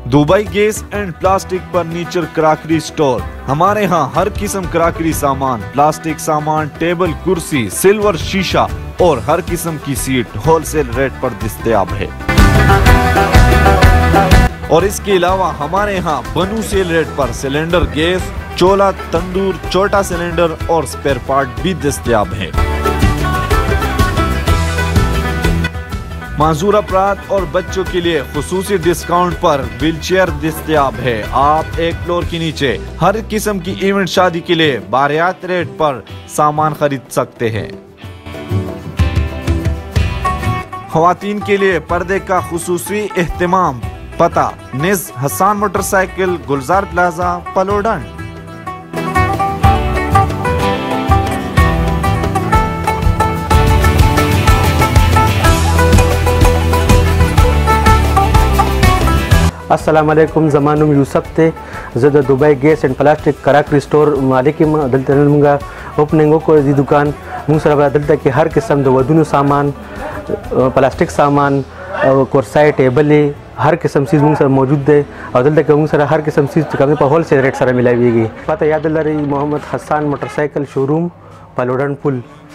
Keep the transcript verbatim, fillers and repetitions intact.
Dubai gas and plastic furniture crockery store. हमारे यहाँ हर किस्म क्रॉकरी सामान, प्लास्टिक सामान, टेबल, कुर्सी, सिल्वर, शीशा और हर किस्म की सीट होलसेल रेट पर दस्तयाब है। और इसके अलावा हमारे यहाँ बनू सेल रेट पर सिलेंडर गैस, चोला, तंदूर, छोटा सिलेंडर और स्पेयर पार्ट भी दस्तयाब है। माजूर अफराद और बच्चों के लिए खुसूसी डिस्काउंट पर व्हीलचेयर दस्तयाब है। आप एक फ्लोर के नीचे हर किस्म की इवेंट शादी के लिए बारियात रेट पर सामान खरीद सकते हैं। ख्वातीन के लिए पर्दे का खुसूसी एहतमाम। पता निज हसान मोटरसाइकिल, गुलजार प्लाजा, पलोडन। अस्सलाम वालेकुम, ज़मानुम यूसुफ थे ज़द Dubai gas and plastic crockery store मालिक दलता ओपनिंग को जी दुकान मुंग सर दलता कि हर किस्म दो वदुनु सामान, प्लास्टिक सामान, कुर्साई, टेबल, हर किस्म चीज़ मुंग सर मौजूद है। और दलता कि मुंग सर हर किस्म चीज़ कम पर होलसेल रेट सर मिलाई गई। पता याद रही मोहम्मद हसान मोटरसाइकिल शोरूम, पलोडन पुल।